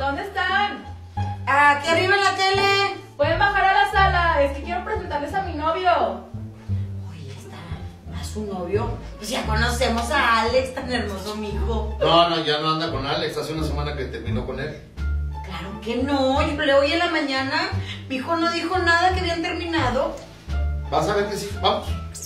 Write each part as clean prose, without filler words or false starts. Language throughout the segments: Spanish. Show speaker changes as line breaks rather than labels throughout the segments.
¿dónde están?
Aquí arriba en la tele.
Pueden bajar a la sala, es que quiero presentarles a mi novio.
Oye, ¿está a su novio? Pues ya conocemos a Alex, tan hermoso mijo.
No, ya no anda con Alex, hace una semana que terminó con él.
Claro que no, yo le oí en la mañana. Mi hijo no dijo nada que habían terminado.
Vas a ver que sí, vamos.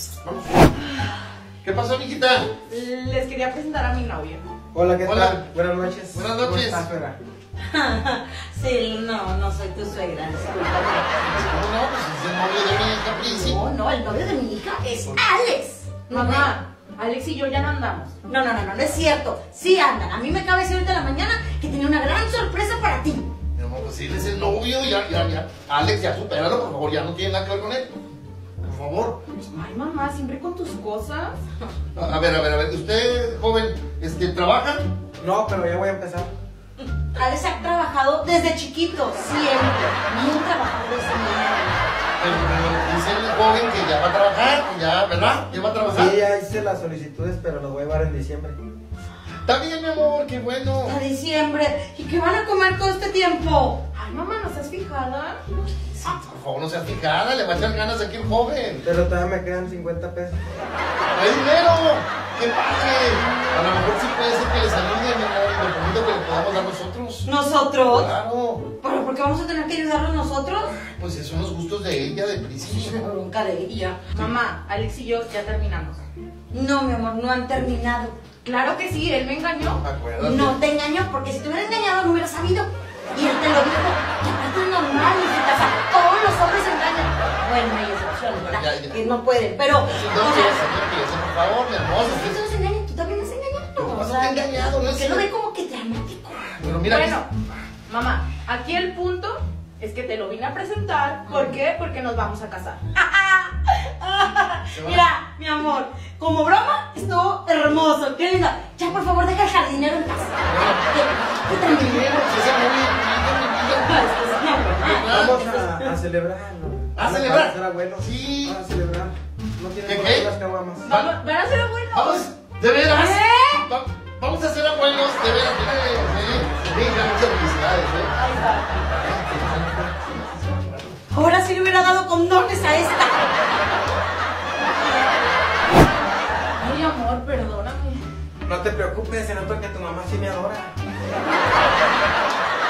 ¿Qué pasó, mijita?
Les quería presentar a mi novio.
Hola, ¿qué
Hola.
tal? Buenas noches.
Buenas noches.
¿Cómo estás, suegra?
Sí, no soy tu suegra, discúlpame.
¿Cómo no? Pues es el novio de mi hija, Prissy.
No, el novio de mi hija es Alex.
Mamá, Alex y yo ya no andamos.
No es cierto. Sí andan. A mí me acaba de decir ahorita en la mañana que tenía una gran sorpresa para ti.
Mi amor, pues sí, él es el novio, ya. Alex, ya supéralo, por favor, ya no tiene nada que ver con él. Por favor.
Ay, mamá, siempre con tus cosas.
A ver, usted, joven, ¿trabaja?
No, pero ya voy a empezar.
Alex ha trabajado desde chiquito, siempre. Bien trabajador ese niño.
Dice el joven que ya va a trabajar, ya, ¿verdad? ¿Ya va a trabajar?
Sí, ya hice las solicitudes, pero los voy a llevar en diciembre.
Está bien, mi amor, qué bueno.
A diciembre. ¿Y qué van a comer todo este tiempo?
Ay, mamá, ¿no estás fijada?
Sí, por favor, no seas fijada, le va a echar ganas aquí el joven.
Pero todavía me quedan 50 pesos.
¡Hay dinero! ¡Qué padre! A lo mejor sí puede ser que les ayude, mi amor, y lo poquito que le podamos dar nosotros.
¿Nosotros?
Claro.
¿Pero por qué vamos a tener que ayudarlos nosotros?
Pues son los gustos de ella, de principio.
Bronca de ella.
Mamá, Alex y yo ya terminamos.
No, mi amor, no han terminado.
Claro que sí, él me engañó.
Acuérdate.
No te engañó, porque si te hubiera engañado no hubieras sabido. Y él te lo dijo. Y aparte es normal, hijita, o sea, todos los hombres se engañan. Bueno, hay excepciones, ¿verdad?
Ya.
Que no pueden, pero...
No empieza, por favor, mi hermosa.
Es que todos se engañan, tú también has engañado.
No, no te he engañado, no es
que lo
cierto.
ve como que dramático.
Pero mira,
Bueno, mamá, aquí el punto es que te lo vine a presentar. ¿Por qué? Porque nos vamos a casar.
Mira, mi amor, como broma, estuvo hermoso. Qué linda. Ya, por favor, deja el jardinero en casa. ¿Qué tal, mi
dinero, si ese
Vamos a celebrar, ¿no?
¿A celebrar?
Para ser abuelos.
Sí.
Para celebrar. No
¿Qué,
tienen
qué?
las caguamas.
¿Van a ser abuelos?
Vamos, de veras.
¿Eh?
Vamos a ser abuelos, de veras. Venga, muchas felicidades,
Ahí está.
Ahora sí le hubiera dado condones a esta.
Ay, amor, perdóname.
No te preocupes, se nota que tu mamá sí me adora.